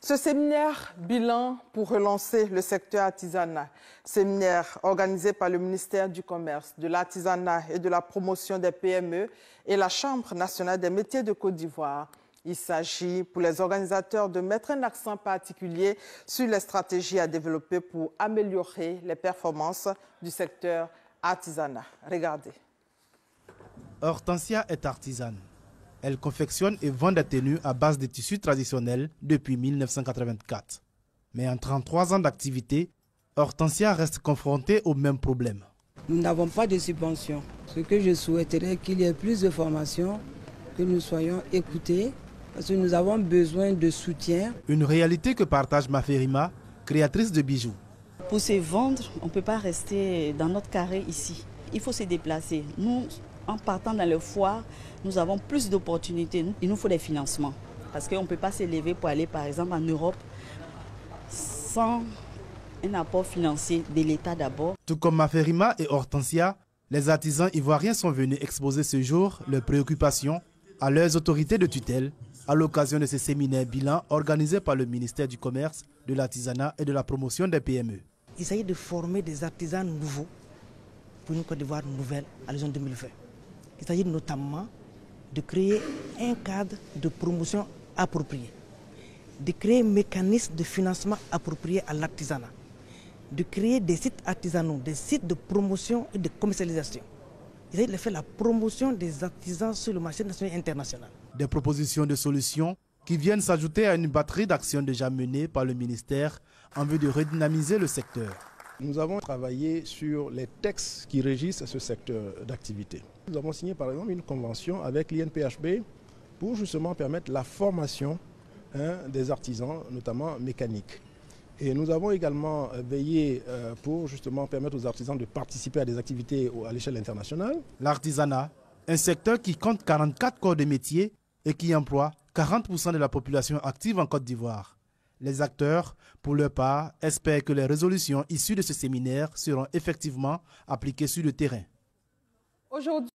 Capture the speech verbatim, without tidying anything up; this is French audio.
Ce séminaire bilan pour relancer le secteur artisanat, séminaire organisé par le ministère du Commerce, de l'Artisanat et de la Promotion des P M E et la Chambre nationale des métiers de Côte d'Ivoire. Il s'agit pour les organisateurs de mettre un accent particulier sur les stratégies à développer pour améliorer les performances du secteur artisanat. Regardez. Hortensia est artisane. Elle confectionne et vend des tenues à base de tissus traditionnels depuis mille neuf cent quatre-vingt-quatre. Mais en trente-trois ans d'activité, Hortensia reste confrontée au même problème. Nous n'avons pas de subvention. Ce que je souhaiterais, qu'il y ait plus de formations, que nous soyons écoutés, parce que nous avons besoin de soutien. Une réalité que partage Maferima, créatrice de bijoux. Pour se vendre, on ne peut pas rester dans notre carré ici. Il faut se déplacer. Nous, en partant dans le foire, nous avons plus d'opportunités. Il nous faut des financements. Parce qu'on ne peut pas s'élever pour aller, par exemple, en Europe sans un apport financier de l'État d'abord. Tout comme Maferima et Hortensia, les artisans ivoiriens sont venus exposer ce jour leurs préoccupations à leurs autorités de tutelle à l'occasion de ce séminaire bilan organisé par le ministère du Commerce, de l'Artisanat et de la Promotion des P M E. Il s'agit de former des artisans nouveaux pour une Côte d'Ivoire nouvelle à l'horizon deux mille vingt. Il s'agit notamment de créer un cadre de promotion approprié, de créer un mécanisme de financement approprié à l'artisanat, de créer des sites artisanaux, des sites de promotion et de commercialisation. Il s'agit de faire la promotion des artisans sur le marché national et international. Des propositions de solutions qui viennent s'ajouter à une batterie d'actions déjà menées par le ministère en vue de redynamiser le secteur. Nous avons travaillé sur les textes qui régissent ce secteur d'activité. Nous avons signé par exemple une convention avec l'I N P H B pour justement permettre la formation hein, des artisans, notamment mécaniques. Et nous avons également veillé euh, pour justement permettre aux artisans de participer à des activités à l'échelle internationale. L'artisanat, un secteur qui compte quarante-quatre corps de métier et qui emploie quarante pour cent de la population active en Côte d'Ivoire. Les acteurs, pour leur part, espèrent que les résolutions issues de ce séminaire seront effectivement appliquées sur le terrain. Aujourd'hui,